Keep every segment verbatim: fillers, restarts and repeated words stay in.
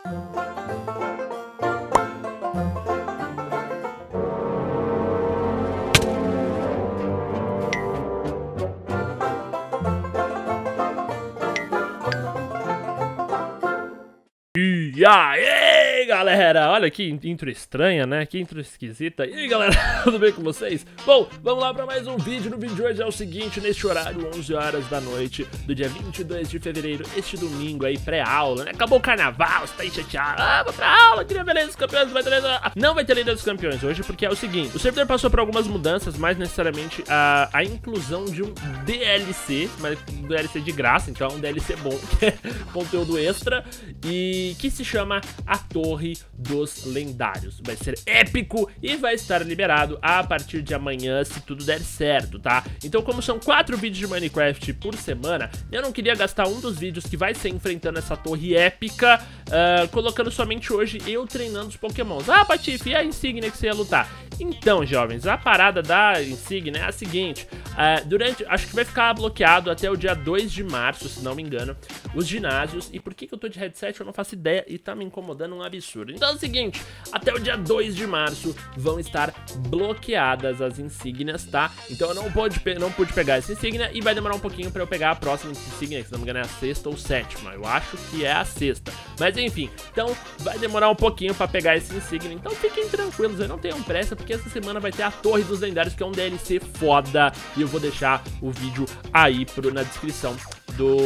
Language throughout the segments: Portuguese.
E aí, galera, olha que intro estranha, né? Que intro esquisita. E aí, galera, tudo bem com vocês? Bom, vamos lá para mais um vídeo. No vídeo de hoje é o seguinte, neste horário, onze horas da noite do dia vinte e dois de fevereiro, este domingo aí, pré-aula, né? Acabou o carnaval, você tá aí chateado. Ah, vou pra aula, queria ver Lenda dos Campeões, não vai ter Lenda... Não vai ter Lenda dos Campeões hoje, porque é o seguinte, o servidor passou por algumas mudanças, mais necessariamente a, a inclusão de um D L C, mas um D L C de graça, então é um D L C bom, que é conteúdo extra, e que se chama A Torre dos Lendários. Vai ser épico e vai estar liberado a partir de amanhã, se tudo der certo, tá? Então, como são quatro vídeos de Minecraft por semana, eu não queria gastar um dos vídeos que vai ser enfrentando essa torre épica, uh, colocando somente hoje eu treinando os pokémons. Ah, Patife, e a insígnia que você ia lutar? Então, jovens, a parada da insígnia é a seguinte, uh, durante, acho que vai ficar bloqueado até o dia dois de março, se não me engano, os ginásios. E por que que eu tô de headset? Eu não faço ideia e tá me incomodando um absurdo. Então é o seguinte, até o dia dois de março vão estar bloqueadas as insígnias, tá? Então eu não pude, não pude pegar essa insígnia e vai demorar um pouquinho pra eu pegar a próxima insígnia, que se não me engano é a sexta ou sétima. Eu acho que é a sexta. Mas enfim, então vai demorar um pouquinho pra pegar essa insígnia. Então fiquem tranquilos, eu não tenho pressa, porque essa semana vai ter a Torre dos Lendários, que é um D L C foda. E eu vou deixar o vídeo aí pro, na descrição do...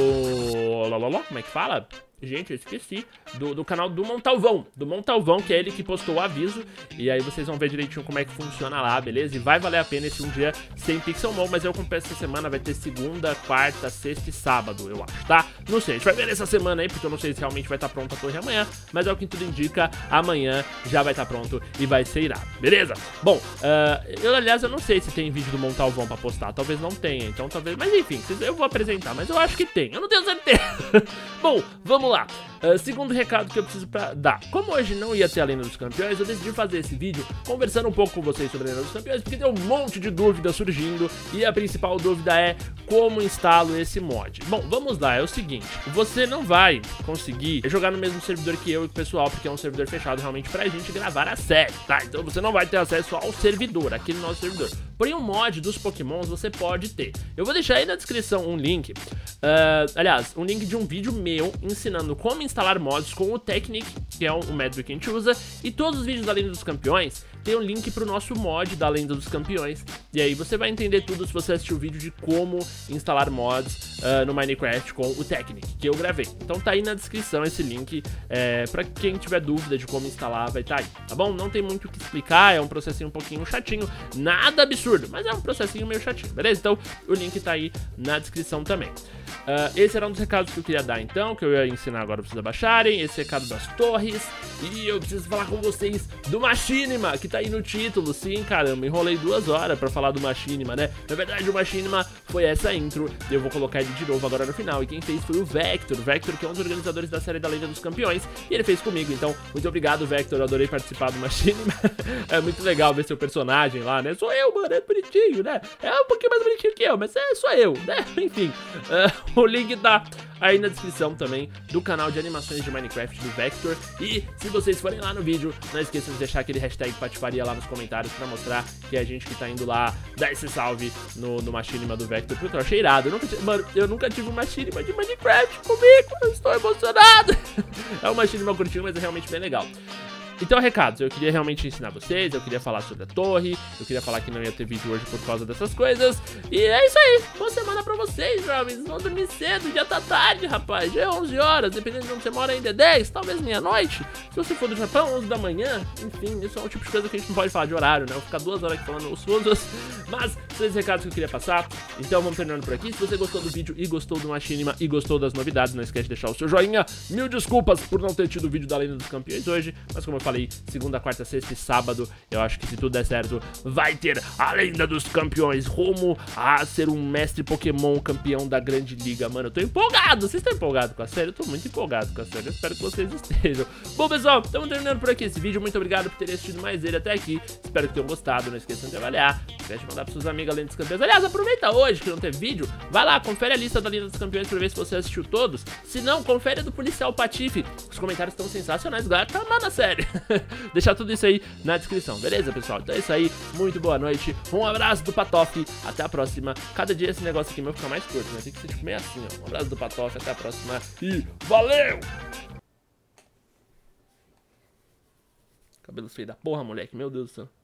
Como é que fala? Gente, eu esqueci, do, do canal do Montalvão, do Montalvão, que é ele que postou o aviso, e aí vocês vão ver direitinho como é que funciona lá, beleza? E vai valer a pena esse um dia sem Pixelmon, mas eu confesso que essa semana vai ter segunda, quarta, sexta e sábado, eu acho, tá? Não sei, a gente vai ver nessa semana aí, porque eu não sei se realmente vai estar pronta a torre amanhã, mas é o que tudo indica, amanhã já vai estar pronto e vai ser irado, beleza? Bom, uh, eu, aliás, eu não sei se tem vídeo do Montalvão pra postar, talvez não tenha, então talvez, mas enfim, eu vou apresentar, mas eu acho que tem, eu não tenho certeza. Bom, vamos lá. Uh, segundo recado que eu preciso pra dar. Como hoje não ia ter a Lenda dos Campeões, eu decidi fazer esse vídeo conversando um pouco com vocês sobre a Lenda dos Campeões, porque tem um monte de dúvidas surgindo e a principal dúvida é como instalo esse mod. Bom, vamos lá, é o seguinte, você não vai conseguir jogar no mesmo servidor que eu e o pessoal, porque é um servidor fechado realmente pra gente gravar a série, tá? Então você não vai ter acesso ao servidor, aqui no nosso servidor. Porém, o mod dos pokémons você pode ter. Eu vou deixar aí na descrição um link, uh, aliás, um link de um vídeo meu ensinando como instalar mods com o Technic, que é um método que a gente usa, e todos os vídeos da Lenda dos Campeões tem um link pro nosso mod da Lenda dos Campeões, e aí você vai entender tudo se você assistir o vídeo de como instalar mods uh, no Minecraft com o Technic, que eu gravei. Então tá aí na descrição esse link, é, pra quem tiver dúvida de como instalar, vai estar tá aí, tá bom? Não tem muito o que explicar, é um processinho um pouquinho chatinho, nada absurdo, mas é um processinho meio chatinho, beleza? Então o link tá aí na descrição também. Uh, esse era um dos recados que eu queria dar então, que eu ia ensinar agora pra vocês baixarem, esse recado das torres, e eu preciso falar com vocês do Machinima, que tá aí no título. Sim, caramba, enrolei duas horas pra falar do Machinima, né? Na verdade o Machinima foi essa intro, eu vou colocar ele de novo agora no final, e quem fez foi o Vector, o Vector que é um dos organizadores da série da Lenda dos Campeões, e ele fez comigo, então muito obrigado, Vector, eu adorei participar do Machinima. É muito legal ver seu personagem lá, né? Sou eu, mano, é bonitinho, né? É um pouquinho mais bonitinho que eu, mas é só eu, né? Enfim, uh, o link tá aí na descrição também do canal de animações de Minecraft do Vector. E se vocês forem lá no vídeo, não esqueçam de deixar aquele hashtag patifaria lá nos comentários pra mostrar que é a gente que tá indo lá dar esse salve no, no Machinima do Vector, porque eu achei irado. Eu nunca, mano, eu nunca tive um Machinima de Minecraft comigo, eu estou emocionado. É um Machinima curtinho, mas é realmente bem legal. Então, recados, eu queria realmente ensinar vocês, eu queria falar sobre a torre, eu queria falar que não ia ter vídeo hoje por causa dessas coisas. E é isso aí, boa semana pra vocês, jovens, vão dormir cedo, já tá tarde, rapaz, já é onze horas, dependendo de onde você mora ainda é dez, talvez meia-noite. Se você for do Japão, onze da manhã, enfim, isso é um tipo de coisa que a gente não pode falar de horário, né, eu vou ficar duas horas aqui falando os fundos. Mas, são esses recados que eu queria passar, então vamos terminando por aqui. Se você gostou do vídeo e gostou do Machinima e gostou das novidades, não esquece de deixar o seu joinha. Mil desculpas por não ter tido o vídeo da Lenda dos Campeões hoje, mas como eu falei, falei, segunda, quarta, sexta e sábado, eu acho que se tudo der certo, vai ter a Lenda dos Campeões rumo a ser um mestre Pokémon campeão da Grande Liga, mano. Eu tô empolgado, vocês estão empolgados com a série? Eu tô muito empolgado com a série, eu espero que vocês estejam. Bom, pessoal, estamos terminando por aqui esse vídeo, muito obrigado por terem assistido mais ele até aqui, espero que tenham gostado, não esqueçam de avaliar, não esqueçam de mandar pros seus amigos a Lenda dos Campeões. Aliás, aproveita hoje que não teve vídeo, vai lá, confere a lista da Lenda dos Campeões pra ver se você assistiu todos, se não, confere a do Policial Patife, os comentários estão sensacionais, galera, tá amando a série. Deixar tudo isso aí na descrição, beleza, pessoal? Então é isso aí, muito boa noite, um abraço do Patof, até a próxima. Cada dia esse negócio aqui vai ficar mais curto, né? Tem que ser tipo meio assim, ó. Um abraço do Patof, até a próxima e valeu! Cabelo feio da porra, moleque, meu Deus do céu.